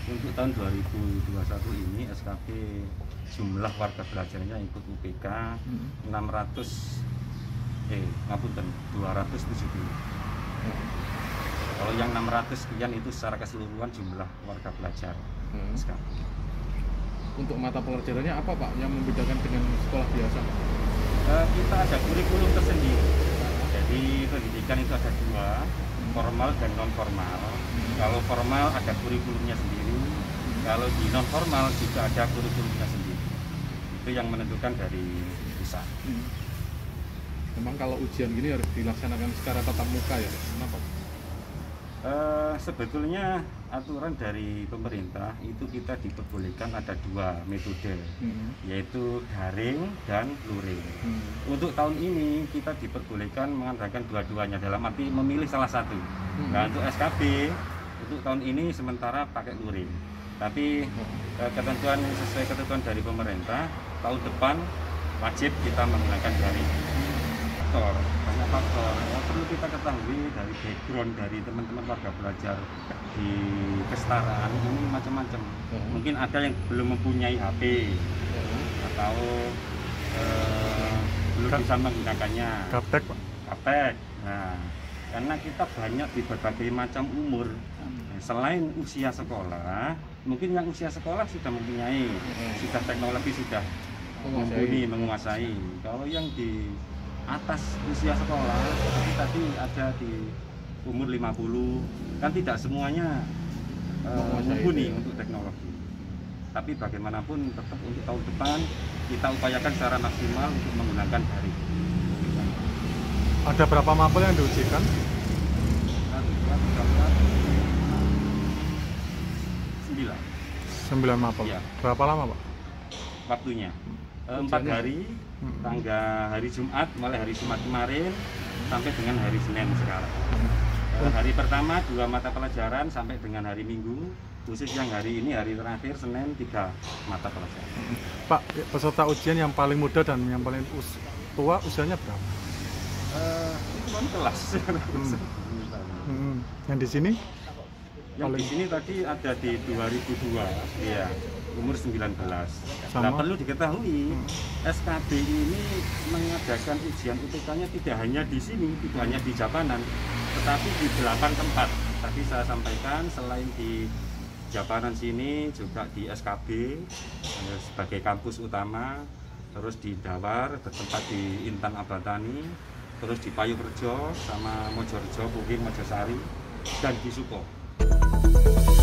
Untuk tahun 2021 ini SKB jumlah warga belajarnya ikut UPK 270. Kalau yang 600 sekian itu secara keseluruhan jumlah warga belajar SKB. Untuk mata pelajarannya apa Pak yang membedakan dengan sekolah biasa? Kita ada kurikulum tersendiri. Jadi pendidikan itu ada dua, formal dan non formal. Kalau formal ada kurikulumnya sendiri, kalau di non formal juga ada kurikulumnya sendiri. Itu yang menentukan dari pusat. Memang kalau ujian gini harus dilaksanakan secara tatap muka ya? Kenapa? Sebetulnya aturan dari pemerintah itu kita diperbolehkan ada dua metode, yaitu daring dan luring. Untuk tahun ini kita diperbolehkan mengadakan dua-duanya, dalam arti memilih salah satu. Nah, untuk SKB untuk tahun ini sementara pakai luring, tapi ketentuan sesuai ketentuan dari pemerintah tahun depan wajib kita menggunakan daring. Banyak faktor yang perlu kita ketahui dari background dari teman-teman warga belajar di kesetaraan ini macam-macam. Mungkin ada yang belum mempunyai HP atau belum bisa menggunakannya. Gaptek Pak? Gaptek. Nah, karena kita banyak di berbagai macam umur. Selain usia sekolah, mungkin yang usia sekolah sudah mempunyai, sudah teknologi sudah mumpuni, menguasai. Kalau yang di atas usia sekolah, tadi ada di umur 50, kan tidak semuanya mumpuni untuk teknologi. Tapi bagaimanapun tetap untuk tahun depan kita upayakan secara maksimal untuk menggunakan daring. Ada berapa mapel yang diujikan? 9 mapel. Ya. Berapa lama Pak? Waktunya 4 hari, hari Jumat, mulai hari Jumat kemarin sampai dengan hari Senin sekarang. Hari pertama 2 mata pelajaran sampai dengan hari Minggu, khusus yang hari ini hari terakhir Senin 3 mata pelajaran. Pak, peserta ujian yang paling muda dan yang paling tua usianya berapa? Itu kan kelas. Yang di sini? Yang di sini tadi ada di 2002, ya. Umur 19. Nah, perlu diketahui SKB ini mengadakan ujian UTK-nya tidak hanya di sini, tidak hanya di Japanan, tetapi di 8 tempat. Tadi saya sampaikan selain di Japanan sini juga di SKB sebagai kampus utama, terus di Dawar bertempat di Intan Abatani, terus di Payurejo sama Mojorejo, Puging, Mojosari, dan di Suko.